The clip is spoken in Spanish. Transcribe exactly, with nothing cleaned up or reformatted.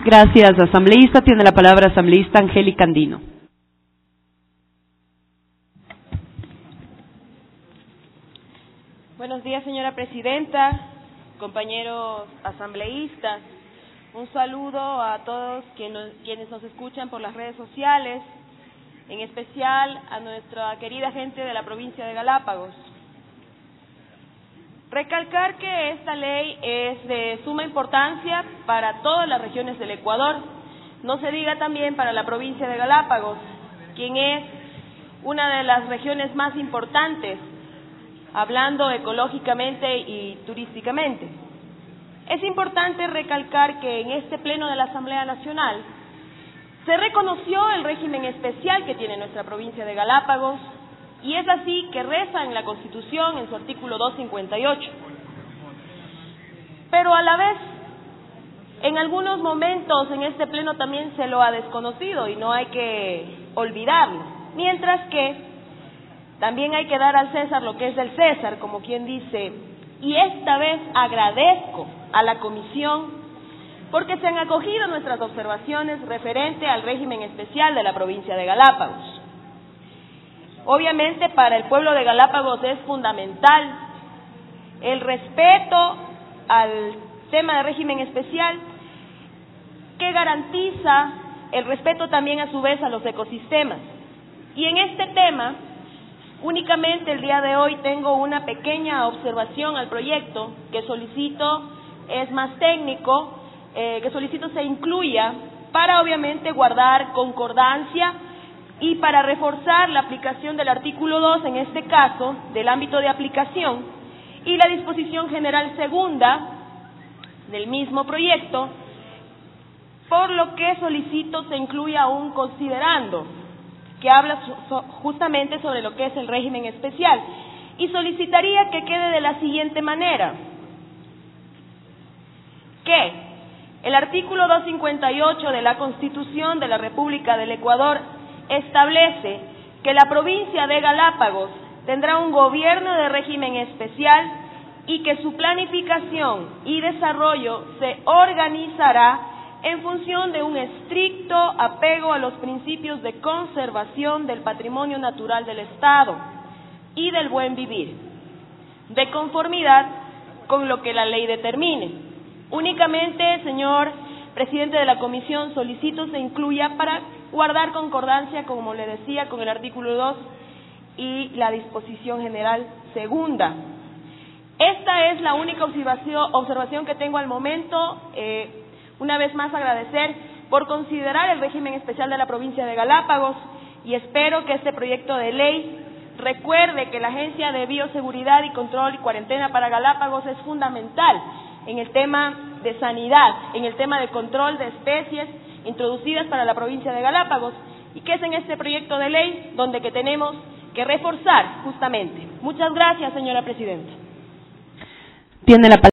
Gracias, asambleísta. Tiene la palabra asambleísta Angélica Andino. Buenos días, señora presidenta, compañeros asambleístas. Un saludo a todos quienes nos escuchan por las redes sociales, en especial a nuestra querida gente de la provincia de Galápagos. Recalcar que esta ley es de suma importancia para todas las regiones del Ecuador, no se diga también para la provincia de Galápagos, quien es una de las regiones más importantes, hablando ecológicamente y turísticamente. Es importante recalcar que en este pleno de la Asamblea Nacional se reconoció el régimen especial que tiene nuestra provincia de Galápagos, y es así que reza en la Constitución en su artículo doscientos cincuenta y ocho. Pero a la vez, en algunos momentos en este pleno también se lo ha desconocido y no hay que olvidarlo, mientras que también hay que dar al César lo que es del César, como quien dice, y esta vez agradezco a la comisión porque se han acogido nuestras observaciones referente al régimen especial de la provincia de Galápagos. Obviamente para el pueblo de Galápagos es fundamental el respeto al tema de régimen especial, que garantiza el respeto también a su vez a los ecosistemas. Y en este tema, únicamente el día de hoy tengo una pequeña observación al proyecto que solicito, es más técnico, eh, que solicito se incluya para obviamente guardar concordancia y para reforzar la aplicación del artículo dos, en este caso, del ámbito de aplicación, y la disposición general segunda del mismo proyecto, por lo que solicito se incluya un considerando que habla justamente sobre lo que es el régimen especial, y solicitaría que quede de la siguiente manera: que el artículo doscientos cincuenta y ocho de la Constitución de la República del Ecuador establece que la provincia de Galápagos tendrá un gobierno de régimen especial y que su planificación y desarrollo se organizará en función de un estricto apego a los principios de conservación del patrimonio natural del Estado y del buen vivir, de conformidad con lo que la ley determine. Únicamente, señor presidente de la comisión, solicito se incluya para guardar concordancia, como le decía, con el artículo dos y la disposición general segunda. Esta es la única observación, observación que tengo al momento. Eh, una vez más agradecer por considerar el régimen especial de la provincia de Galápagos, y espero que este proyecto de ley recuerde que la Agencia de Bioseguridad y Control y Cuarentena para Galápagos es fundamental en el tema de sanidad, en el tema de control de especies introducidas para la provincia de Galápagos, y que es en este proyecto de ley donde que tenemos que reforzar justamente. Muchas gracias, señora presidenta. Tiene la